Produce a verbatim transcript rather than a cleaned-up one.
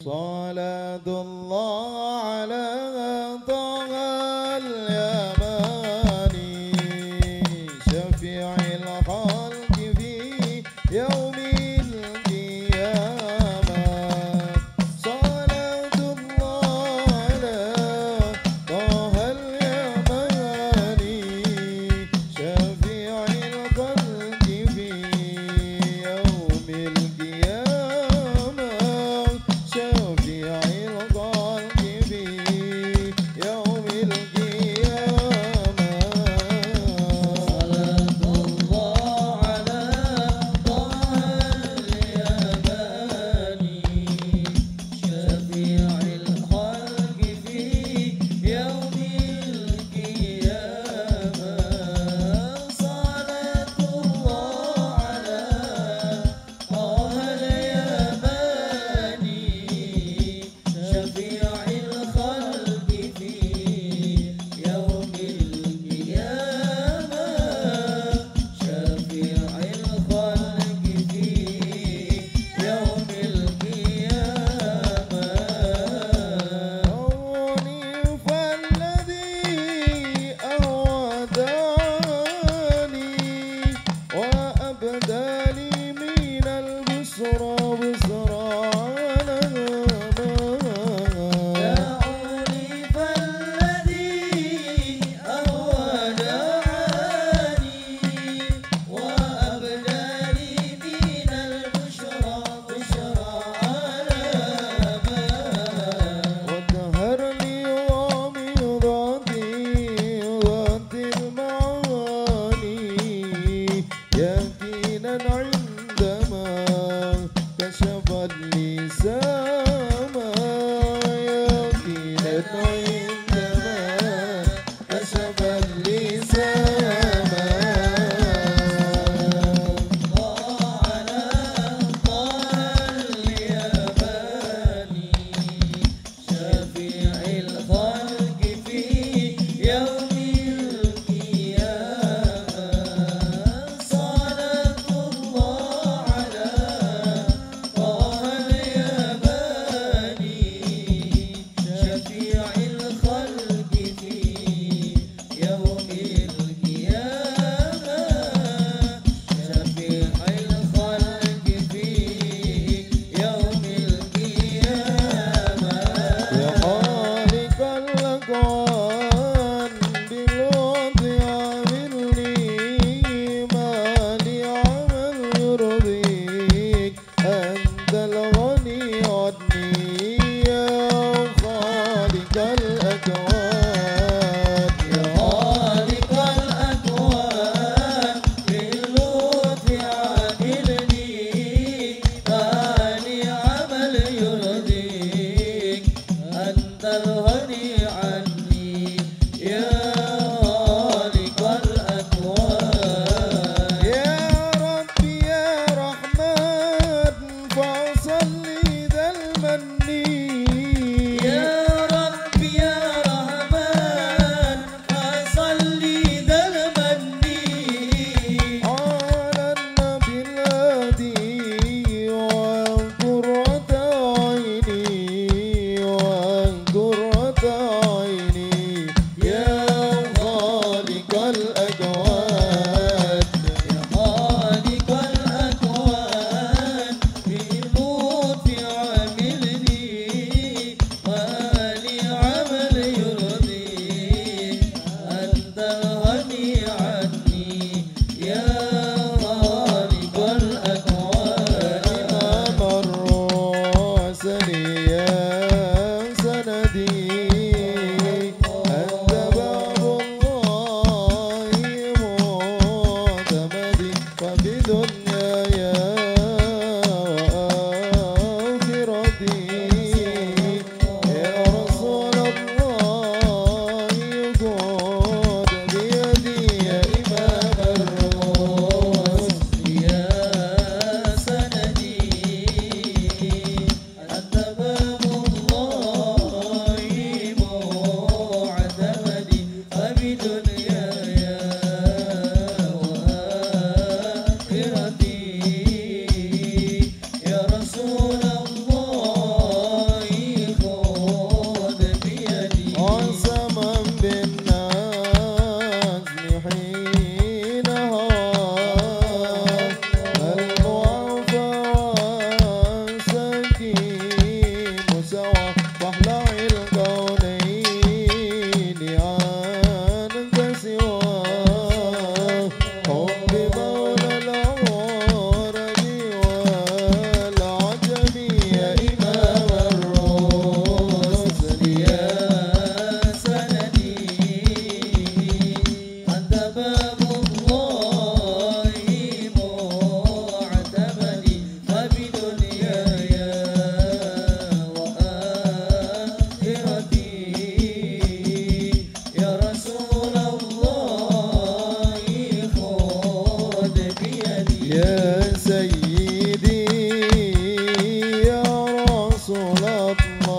صلاة الله على طه اليماني شفيع الخلق في يوم القيامة. صلاة الله على طه اليماني شفيع الخلق في يوم القيامة. شفيع الخلق في يوم القيامة. صلاة الله على طه اليماني شفيع الخلق في يوم القيامة. صلاة الله على طه اليماني شفيع الخلق في يوم القيامة. شفيع الخلق في يوم القيامة. كوني فالذي أودعني وأبداني من البشرى بشرى على دعوني فالذي أودعني وأبداني من البشرى بشرى على وظهر لي غامضاتي ذات المعاني يقينا عندما كشف اللسام. يقينا عندما كشف اللسام. على طه اليماني شفيع الخلق في يوم القيامة. صلاة الله على طه اليماني شفيع الخلق في يوم القيامة. شفيع الخلق في يوم القيامة. يا خالق الأكوان بالوضع عاملني ما لي عمل يرضيك أنت الغني عني. يا خالق الأكوان يا خالق الأكوان باللطف عاملني ما لي عمل يرضيك أنت الغني عني. يا خالق الأكوان يا ربي يا رحمن فصلي ذا المني. يا ربي يا رحمن فصلي ذا المني على النبي الهادي وقرة عيني وقرة عيني. يا خالق الأكوان يا خالق الأكوان باللطف عاملني ما لي عمل يرضيك أنت الغني عني. يا خالق الأكوان إمام الرسل يا سندي أنت باب الله معتمدي وفي دنياي وآخرتي. يا رسول الله يقود بيدي يا إمام الرسل. يا سندي أنت باب الله